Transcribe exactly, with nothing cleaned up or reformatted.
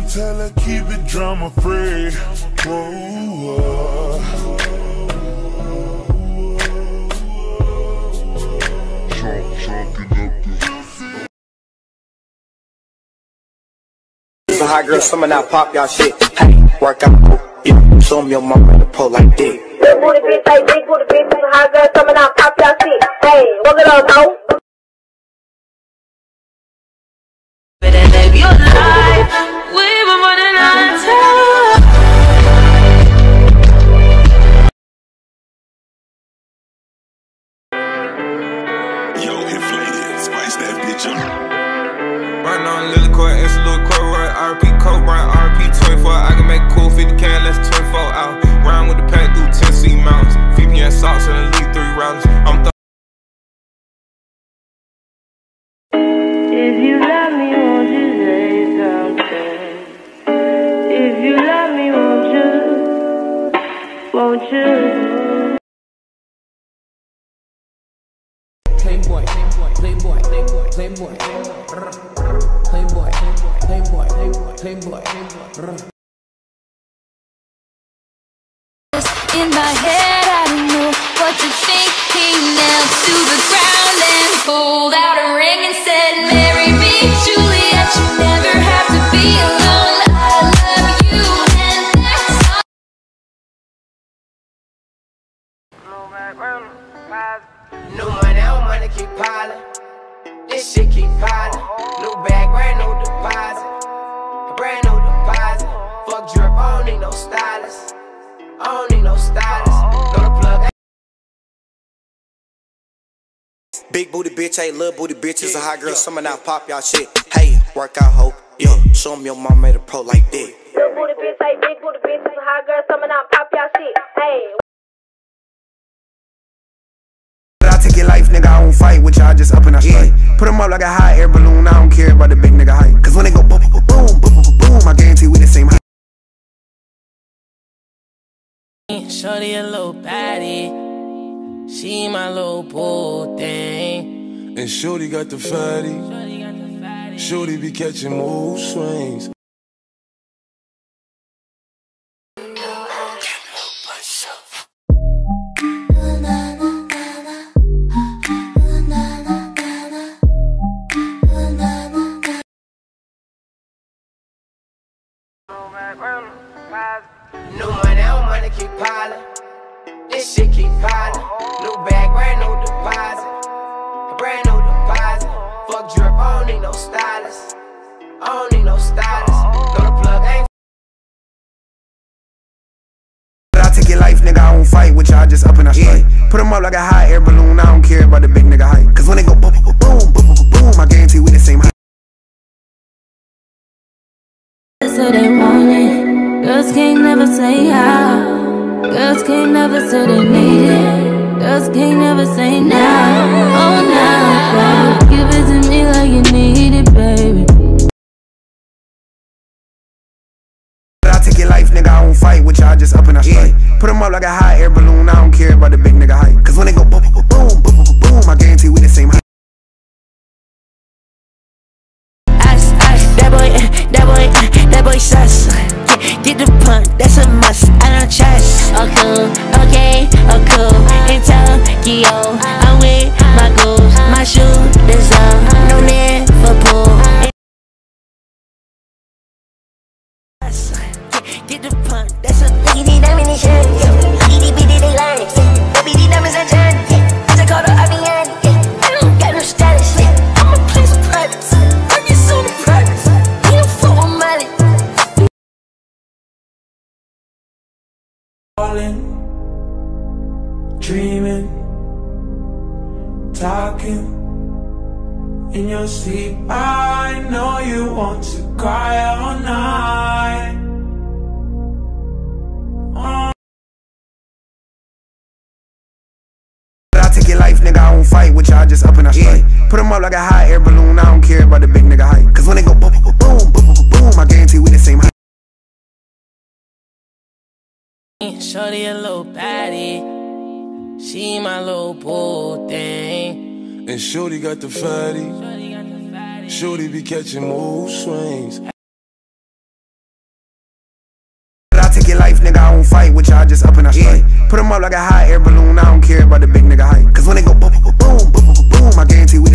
tell her keep it drama free. Whoa, So hot girl, summer now pop y'all shit. Hey, work out, oh, yeah. Show 'em your mama the pro like dick. Big booty bitch, hey, big booty bitch. So hot girl, summer now pop y'all shit. Hey, walk it up, ho. Baby, you're alive. We've been running out of time. Yo, inflated, spice that bitch up. Right on Lily Court, it's a little court, right? R P Coke, right? R P twenty-four. I can make cool fifty can, less twenty-four out. Round with the pack through Tennessee mountains. V P N socks and the lead three rounds. I'm th If you love me, won't you say something? If you love me, won't you? Won't you? Playboy, playboy, playboy, playboy, playboy, playboy, playboy, playboy, playboy, playboy. In my head, I don't know what to think. He knelt to the ground and pulled out a ring and said, "Marry me, Juliet. You never have to be alone. I love you, and that's all." New money, old money keep piling. This shit keep piling. New bag, brand new deposit. Brand new deposit. Fuck drip, I don't need no stylist. I don't need no stylist. Know the plug. Big booty bitch, hey, little booty bitches. A hot girl, summer now pop y'all shit. Hey, work out, ho. Yeah, show 'em your mama made a pro like dick. Big booty bitch, hey, big booty bitch. So hot girl, summer now pop y'all shit. Hey. I take your life, nigga, I don't fight with y'all, just up and I straight. Put 'em up like a hot air balloon, I don't care about the big nigga height. Cause when they go boom, boom, boom, boom, boom, boom, I guarantee we the same height. Shorty a little baddie, she my little boo thing. And Shorty got the fatty. Shorty be catching mood swings. New money, old money keep piling. This shit keep piling. New bag, brand new deposit. Brand new deposit. Fuck drip, I don't need no stylist. I don't need no stylist. Know the plug ain't. I take your life, nigga, I don't fight with y'all, just up and I straight. Put 'em up like a hot air balloon, I don't care about the big nigga height. Cause when they go boom, boom, boom, boom, boom, boom, I guarantee we the same height. So they want it. Girls can't never say how. Girls can't never say they need it. Girls can't never say now. Oh, now, baby. Give it to me like you need it, baby. I take your life, nigga, I don't fight with y'all, just up and I straight. Put 'em up like a hot air balloon, I don't care about the big nigga height. Cause when they go boom, boom, boom, boom, boom, boom, I guarantee we the same height. Ice, ice, that boy, that boy, that boy sus. Get the pump, that's a must. I don't trust. Oh cool, okay, oh cool. In Tokyo, I'm with my goals. My shoe design, no need for pool. Get the pump, that's a look at these diamonds and shirt. Look at these bitches, they learn it. Look at these diamonds and turn. I just called her Avian. I don't got no status. I'm a place of private. I get so the private. You don't fuck with money. Falling, dreaming, talking in your sleep. I know you want to cry all night. Oh. I take your life, nigga, I don't fight with y'all, just up and I straight. Put 'em up like a hot air balloon, I don't care about the big nigga height. Cause when they go boom, boom, boom, boom, boom, boom, I guarantee we the same height. Shorty a little baddie, she my little boo thing. And Shorty got the fatty. Shorty be catching mood swings. fight with y'all, just up and I straight. Put them up like a hot air balloon, I don't care about the big nigga hype. Cause when they go boom, boom, boom, boom, boom, boom, I guarantee we